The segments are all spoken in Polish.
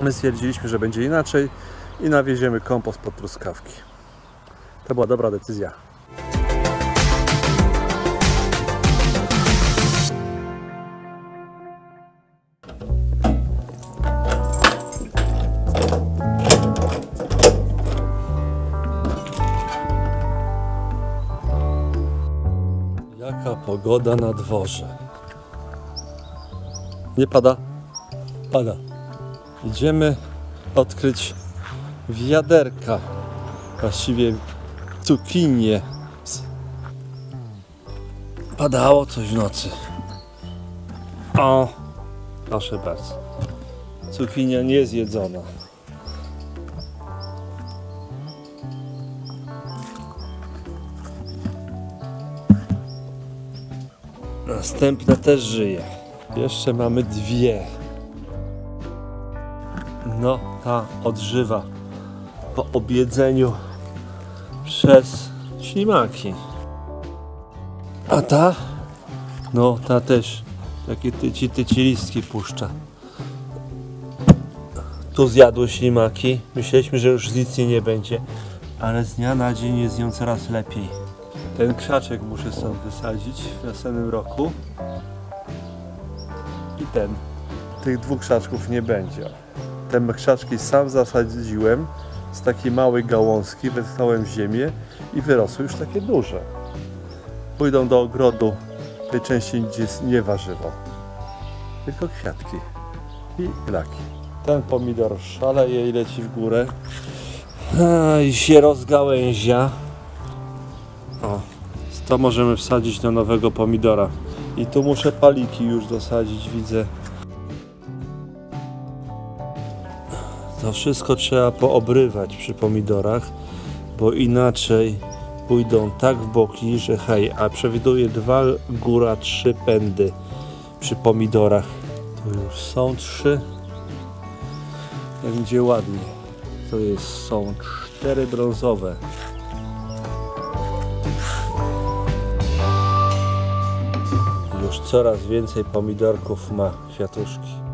My stwierdziliśmy, że będzie inaczej i nawieziemy kompost pod truskawki. To była dobra decyzja. Jaka pogoda na dworze. Nie pada? Pada. Idziemy odkryć wiaderka, właściwie cukinie. Padało coś w nocy. O, proszę bardzo. Cukinia niezjedzona. Następna też żyje. Jeszcze mamy dwie. No, ta odżywa po objedzeniu przez ślimaki. A ta? No, ta też takie tyci listki puszcza. Tu zjadły ślimaki. Myśleliśmy, że już nic nie będzie, ale z dnia na dzień jest z nią coraz lepiej. Ten krzaczek muszę stąd wysadzić w następnym roku. I ten. Tych dwóch krzaczków nie będzie. Te krzaczki sam zasadziłem z takiej małej gałązki, wetknąłem w ziemię i wyrosły już takie duże. Pójdą do ogrodu tej części, gdzie jest nie warzywo, tylko kwiatki i glaki. Ten pomidor szaleje i leci w górę i się rozgałęzia. O, to możemy wsadzić do nowego pomidora. I tu muszę paliki już dosadzić, widzę. To wszystko trzeba poobrywać przy pomidorach, bo inaczej pójdą tak w boki, że hej, a przewiduję 2, góra 3 pędy przy pomidorach. Tu już są 3. Będzie ładnie. Są 4 brązowe. Już coraz więcej pomidorków ma kwiatuszki.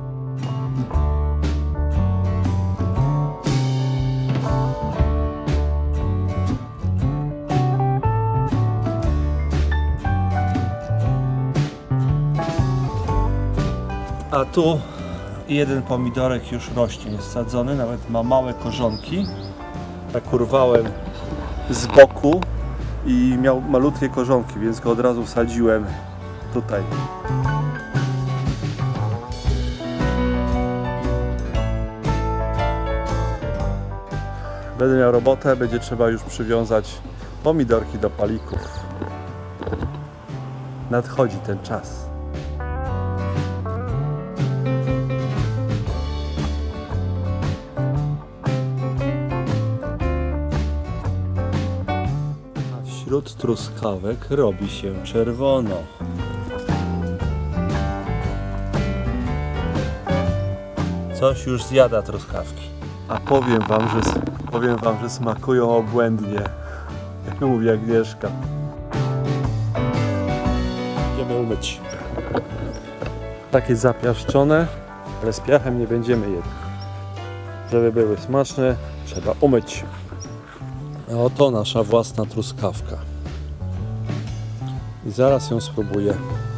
A tu jeden pomidorek już rośnie, jest sadzony, nawet ma małe korzonki. Tak urwałem z boku i miał malutkie korzonki, więc go od razu wsadziłem tutaj. Będę miał robotę, będzie trzeba już przywiązać pomidorki do palików. Nadchodzi ten czas. Wśród truskawek robi się czerwono. Coś już zjada truskawki. A powiem wam, że smakują obłędnie. Jak mówi Agnieszka. Będziemy umyć. Takie zapiaszczone, ale z piachem nie będziemy jedli. Żeby były smaczne, trzeba umyć. Oto nasza własna truskawka. I zaraz ją spróbuję.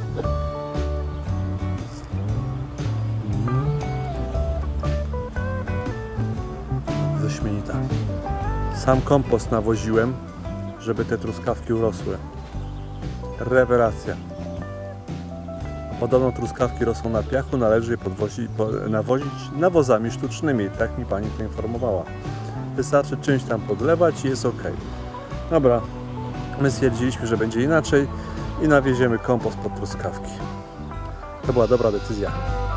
Wyśmienita. Sam kompost nawoziłem, żeby te truskawki urosły. Rewelacja. Podobno truskawki rosną na piachu, należy je nawozić nawozami sztucznymi. Tak mi pani poinformowała. Wystarczy czymś tam podlewać i jest ok. Dobra, my stwierdziliśmy, że będzie inaczej i nawieziemy kompost pod truskawki. To była dobra decyzja.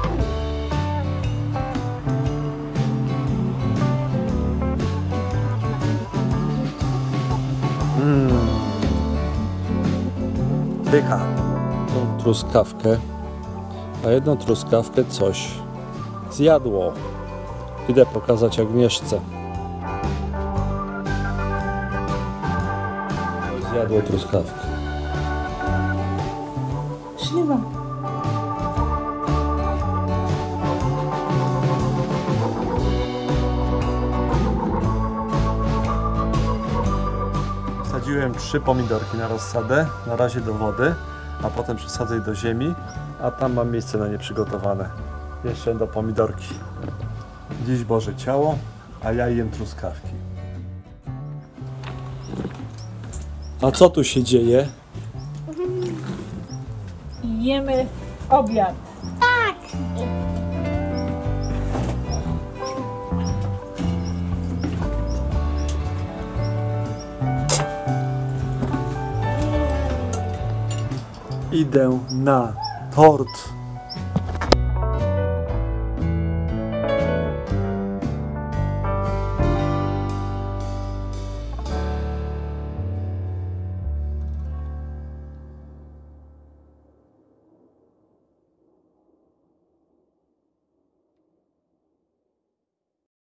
Dycha. Tą truskawkę, a jedną truskawkę coś zjadło. Idę pokazać Agnieszce. Zjadło truskawkę. Śliwa. Posadziłem 3 pomidorki na rozsadę, na razie do wody, a potem przesadzę je do ziemi, a tam mam miejsce na nie przygotowane. Jeszcze do pomidorki. Dziś Boże Ciało, a ja jem truskawki. A co tu się dzieje? Jemy obiad. Tak. Idę na tort.